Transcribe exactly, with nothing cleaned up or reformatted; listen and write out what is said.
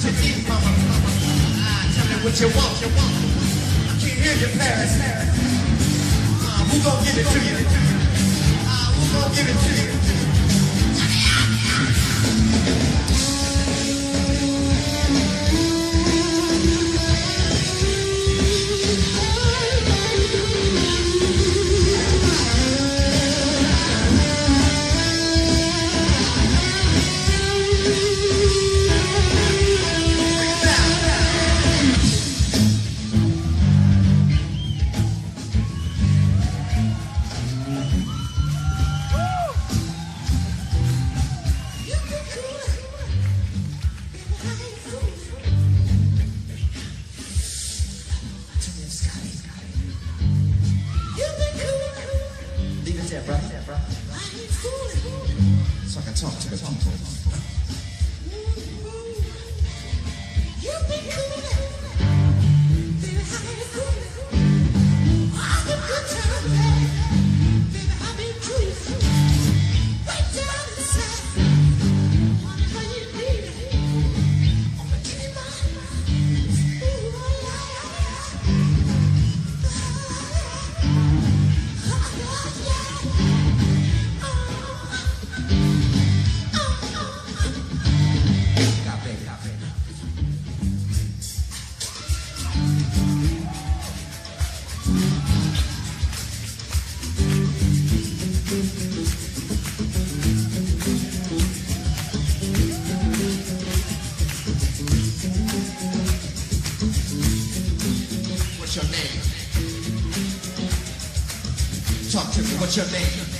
you need, mama? Ah, tell me what you want, you want. I can't hear you, Paris. Ah, who gon' give it to you? Ah, who gon' give it to you? So I can talk to the people. You've been cool. Baby, how you feeling? All the good times, baby, I've been cruising. Right down the side. Wonder how you need it. I'ma give you mine. Ooh, oh, yeah, yeah, yeah. What's your name? Talk to me, what's your name?